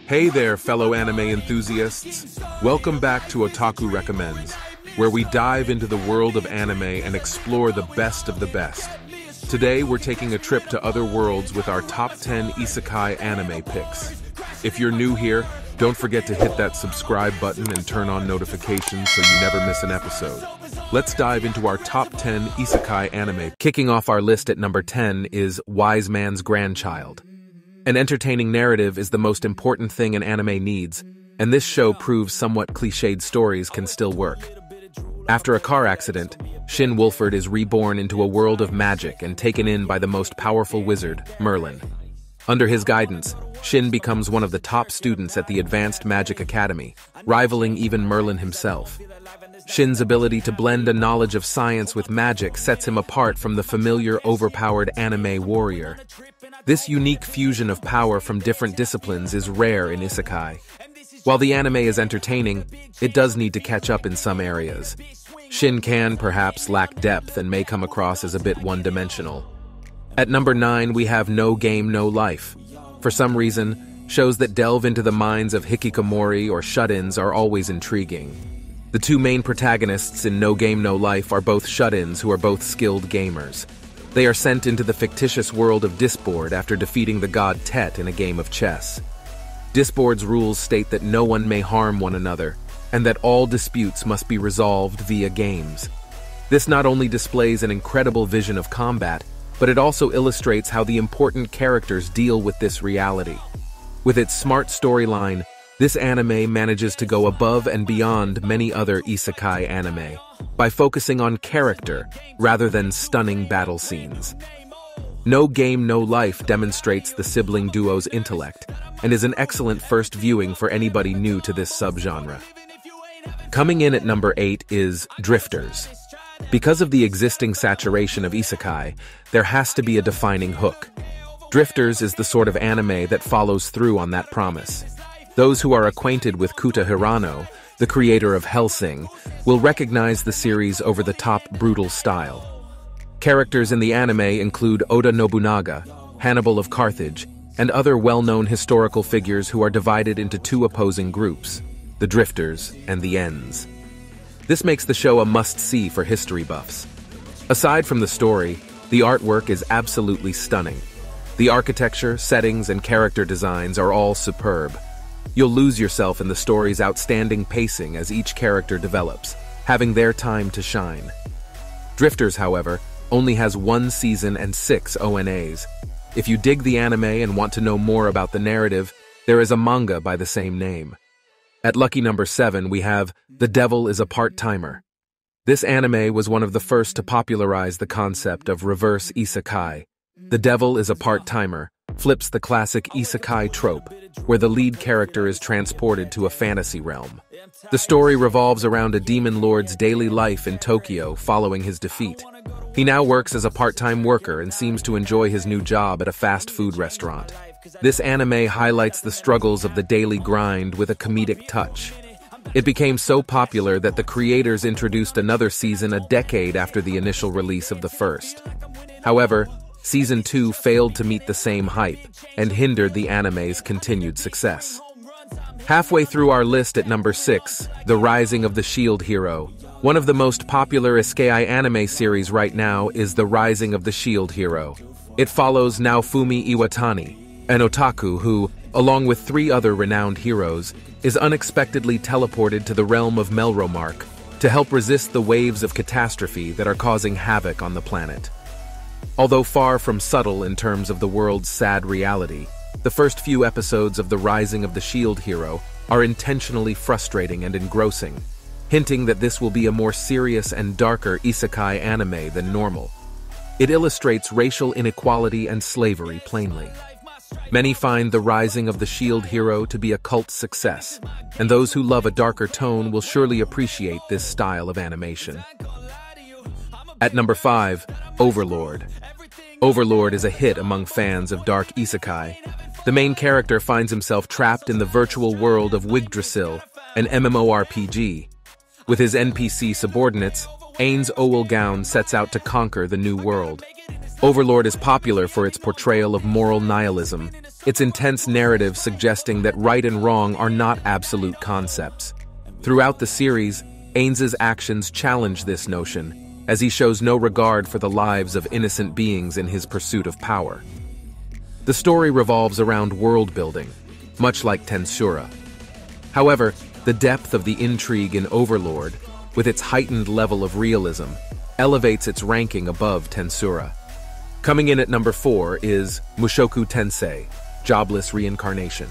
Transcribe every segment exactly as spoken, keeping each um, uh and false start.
Hey there, fellow anime enthusiasts. Welcome back to Otaku Recommends, where we dive into the world of anime and explore the best of the best. Today, we're taking a trip to other worlds with our top ten isekai anime picks. If you're new here, don't forget to hit that subscribe button and turn on notifications so you never miss an episode. Let's dive into our top ten isekai anime. Kicking off our list at number ten is Wise Man's Grandchild. An entertaining narrative is the most important thing an anime needs, and this show proves somewhat cliched stories can still work. After a car accident, Shin Wolford is reborn into a world of magic and taken in by the most powerful wizard, Merlin. Under his guidance, Shin becomes one of the top students at the Advanced Magic Academy, rivaling even Merlin himself. Shin's ability to blend a knowledge of science with magic sets him apart from the familiar, overpowered anime warrior. This unique fusion of power from different disciplines is rare in isekai. While the anime is entertaining, it does need to catch up in some areas. Shin can, perhaps, lack depth and may come across as a bit one-dimensional. At number nine, we have No Game, No Life. For some reason, shows that delve into the minds of hikikomori or shut-ins are always intriguing. The two main protagonists in No Game, No Life are both shut-ins who are both skilled gamers. They are sent into the fictitious world of Disboard after defeating the god Tet in a game of chess. Disboard's rules state that no one may harm one another, and that all disputes must be resolved via games. This not only displays an incredible vision of combat, but it also illustrates how the important characters deal with this reality. With its smart storyline, this anime manages to go above and beyond many other isekai anime by focusing on character rather than stunning battle scenes. No Game, No Life demonstrates the sibling duo's intellect and is an excellent first viewing for anybody new to this subgenre. Coming in at number eight is Drifters. Because of the existing saturation of isekai, there has to be a defining hook. Drifters is the sort of anime that follows through on that promise. Those who are acquainted with Kuta Hirano, the creator of Hellsing, will recognize the series' over-the-top brutal style. Characters in the anime include Oda Nobunaga, Hannibal of Carthage, and other well-known historical figures who are divided into two opposing groups, the Drifters and the Ends. This makes the show a must-see for history buffs. Aside from the story, the artwork is absolutely stunning. The architecture, settings, and character designs are all superb. You'll lose yourself in the story's outstanding pacing as each character develops, having their time to shine. Drifters, however, only has one season and six O N As. If you dig the anime and want to know more about the narrative, there is a manga by the same name. At lucky number seven, we have The Devil is a Part-Timer. This anime was one of the first to popularize the concept of reverse isekai. The Devil is a Part-Timer flips the classic isekai trope, where the lead character is transported to a fantasy realm. The story revolves around a demon lord's daily life in Tokyo following his defeat. He now works as a part-time worker and seems to enjoy his new job at a fast food restaurant. This anime highlights the struggles of the daily grind with a comedic touch. It became so popular that the creators introduced another season a decade after the initial release of the first. However, Season two failed to meet the same hype and hindered the anime's continued success. Halfway through our list at number six, The Rising of the Shield Hero. One of the most popular isekai anime series right now is The Rising of the Shield Hero. It follows Naofumi Iwatani, an otaku who, along with three other renowned heroes, is unexpectedly teleported to the realm of Melromark to help resist the waves of catastrophe that are causing havoc on the planet. Although far from subtle in terms of the world's sad reality, the first few episodes of The Rising of the Shield Hero are intentionally frustrating and engrossing, hinting that this will be a more serious and darker isekai anime than normal. It illustrates racial inequality and slavery plainly. Many find The Rising of the Shield Hero to be a cult success, and those who love a darker tone will surely appreciate this style of animation. At number five, Overlord. Overlord is a hit among fans of dark isekai. The main character finds himself trapped in the virtual world of Yggdrasil, an MMORPG. With his N P C subordinates, Ains Owlgown sets out to conquer the new world. Overlord is popular for its portrayal of moral nihilism, its intense narrative suggesting that right and wrong are not absolute concepts. Throughout the series, Ains's actions challenge this notion, as he shows no regard for the lives of innocent beings in his pursuit of power. The story revolves around world-building, much like Tensura. However, the depth of the intrigue in Overlord, with its heightened level of realism, elevates its ranking above Tensura. Coming in at number four is Mushoku Tensei, Jobless Reincarnation.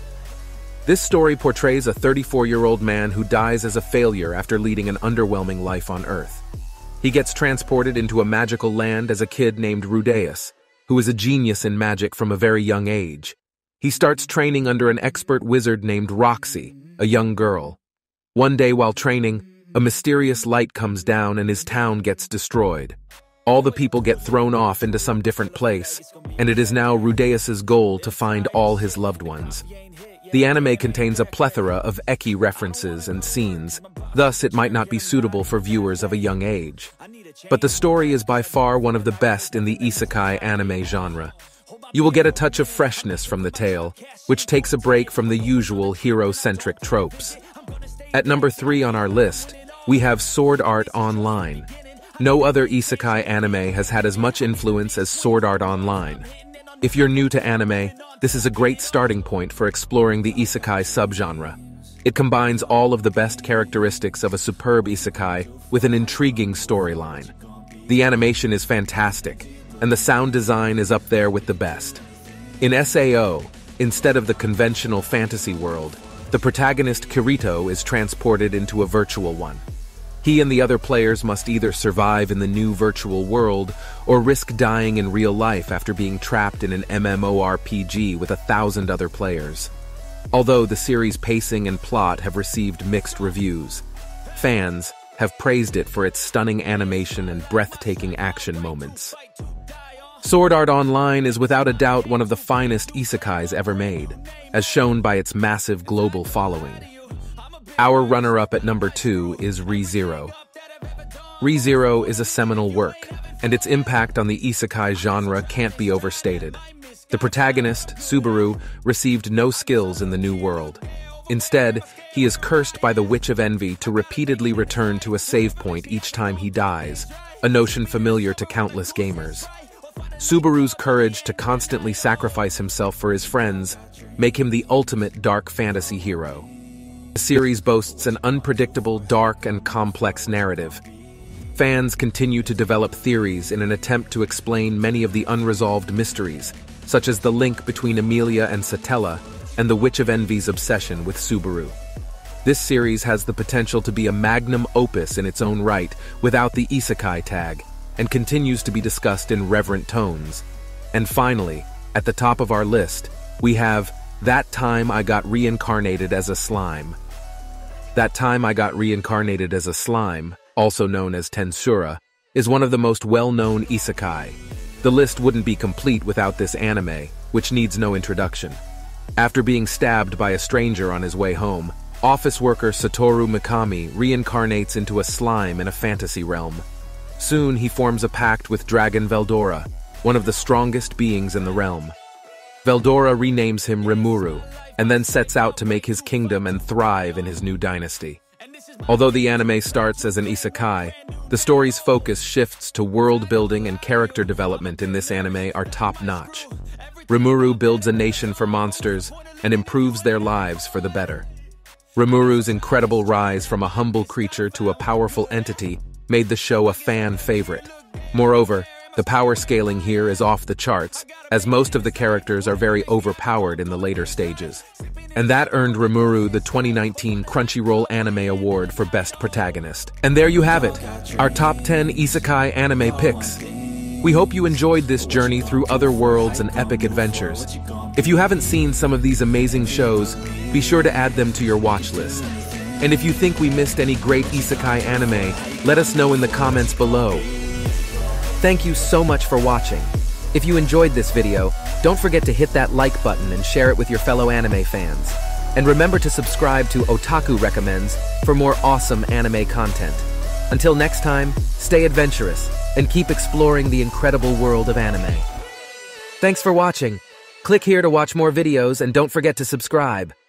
This story portrays a thirty-four-year-old man who dies as a failure after leading an underwhelming life on Earth. He gets transported into a magical land as a kid named Rudeus, who is a genius in magic from a very young age. He starts training under an expert wizard named Roxy, a young girl. One day while training, a mysterious light comes down and his town gets destroyed. All the people get thrown off into some different place, and it is now Rudeus's goal to find all his loved ones. The anime contains a plethora of ecchi references and scenes, thus it might not be suitable for viewers of a young age. But the story is by far one of the best in the isekai anime genre. You will get a touch of freshness from the tale, which takes a break from the usual hero-centric tropes. At number three on our list, we have Sword Art Online. No other isekai anime has had as much influence as Sword Art Online. If you're new to anime, this is a great starting point for exploring the isekai subgenre. It combines all of the best characteristics of a superb isekai with an intriguing storyline. The animation is fantastic, and the sound design is up there with the best. In S A O, instead of the conventional fantasy world, the protagonist Kirito is transported into a virtual one. He and the other players must either survive in the new virtual world or risk dying in real life after being trapped in an MMORPG with a thousand other players. Although the series' pacing and plot have received mixed reviews, fans have praised it for its stunning animation and breathtaking action moments. Sword Art Online is without a doubt one of the finest isekais ever made, as shown by its massive global following. Our runner-up at number two is Re:Zero. Re:Zero is a seminal work, and its impact on the isekai genre can't be overstated. The protagonist, Subaru, received no skills in the new world. Instead, he is cursed by the Witch of Envy to repeatedly return to a save point each time he dies, a notion familiar to countless gamers. Subaru's courage to constantly sacrifice himself for his friends make him the ultimate dark fantasy hero. The series boasts an unpredictable, dark, and complex narrative. Fans continue to develop theories in an attempt to explain many of the unresolved mysteries, such as the link between Emilia and Satella and the Witch of Envy's obsession with Subaru. This series has the potential to be a magnum opus in its own right without the isekai tag, and continues to be discussed in reverent tones. And finally, at the top of our list, we have That Time I Got Reincarnated as a Slime. That Time I Got Reincarnated as a Slime, also known as Tensura, is one of the most well-known isekai. The list wouldn't be complete without this anime, which needs no introduction. After being stabbed by a stranger on his way home, office worker Satoru Mikami reincarnates into a slime in a fantasy realm. Soon he forms a pact with Dragon Veldora, one of the strongest beings in the realm. Veldora renames him Rimuru, and then sets out to make his kingdom and thrive in his new dynasty. Although the anime starts as an isekai, the story's focus shifts to world building and character development in this anime are top-notch. Rimuru builds a nation for monsters and improves their lives for the better. Rimuru's incredible rise from a humble creature to a powerful entity made the show a fan favorite. Moreover, the power scaling here is off the charts, as most of the characters are very overpowered in the later stages. And that earned Rimuru the twenty nineteen Crunchyroll Anime Award for Best Protagonist. And there you have it, our top ten isekai anime picks. We hope you enjoyed this journey through other worlds and epic adventures. If you haven't seen some of these amazing shows, be sure to add them to your watch list. And if you think we missed any great isekai anime, let us know in the comments below. Thank you so much for watching. If you enjoyed this video, don't forget to hit that like button and share it with your fellow anime fans. And remember to subscribe to Otaku Recommends for more awesome anime content. Until next time, stay adventurous and keep exploring the incredible world of anime. Thanks for watching. Click here to watch more videos and don't forget to subscribe.